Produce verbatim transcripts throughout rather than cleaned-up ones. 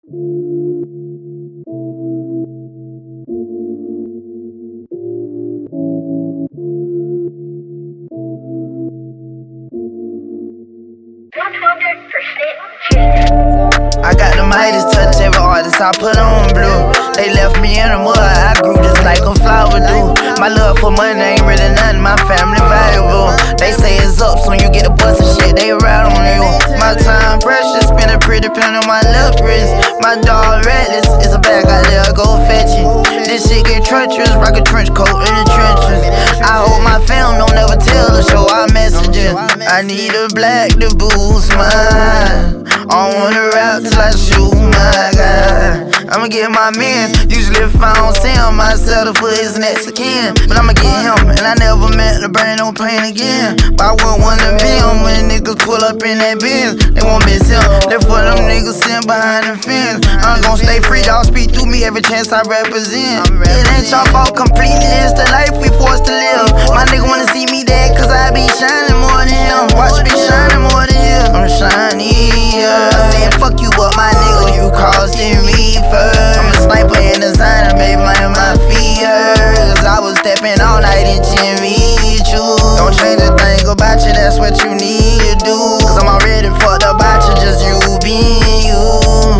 I got the Midas touch, every artist I put on blue. They left me in the mud, I grew just like a flower do. My love for money ain't really nothing, my family valuable. They say it's up, so when you get a bus and shit, they ride on you. My time precious, spend a pretty pen on my left wrist. My dog reckless, it's a bag out there, go fetch it. This shit get treacherous, rock a trench coat in the trenches. I hope my fam don't never tell the show our messages. I need a black to boost mine. I wanna rap till I shoot my God. I'ma get my man. Usually if I don't see him, I settle for his next again. But I'ma get him, and I never meant to bring no pain again. But I wouldn't wanna be him when niggas pull up in that Benz. They won't miss him, they for them niggas sitting behind the fence. I'm gon' stay free, y'all speak through me every chance I represent. It ain't y'all fault completely, it's the life we forced to live. My nigga wanna see me dead, cause I be shining more than him. Watch me shining more than him, I'm shiny, yeah. I said fuck you, but my nigga, you costing me first. I'm a sniper and designer, baby, my, my feet hurt. Cause I was stepping all night in Jimmy Choo. Don't change a thing about you, that's what you need to do. Cause I'm already fucked up about you, just you being you.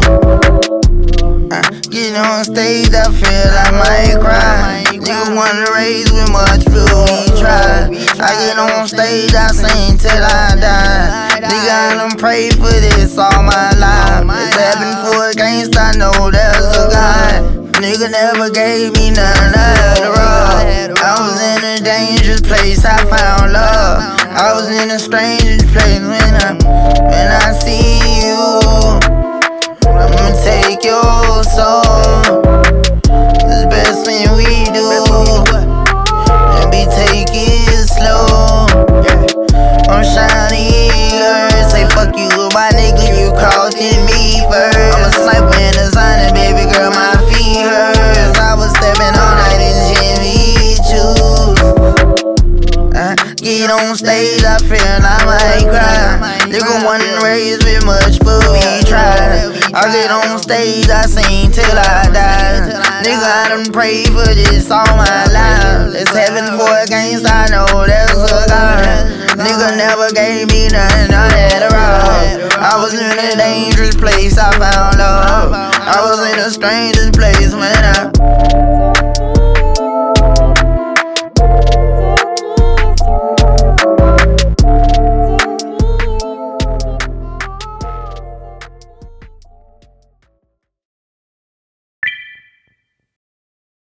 uh, Get on stage, I feel I might cry. Nigga wanna raise with much blue, we try. I get on stage, I sing till I die. Nigga, I done prayed for this all my life. It's happened for a gangsta, I know there's a God. Nigga never gave me none of the rough. I was in a dangerous place, I found love. I was in a strangest place when I, when I see you. I'ma take your soul. It's best when we do. And be take it slow. I'm shiny, girl. Say fuck you, my nigga, you costing me first. I'm a sniper and designer, baby girl, my feet hurt. I was stepping all night in Jimmy Choo. I get on stage, I feel I might cry. Nigga wasn't raised with much, but we tried. I get on stage, I sing till I die. Nigga, I done prayed for this all my life. It's heaven for a gangsta, I know there's a God. Nigga never gave me nothing, I had a rob. I was in a dangerous place, I found love. I was in the strangest place when I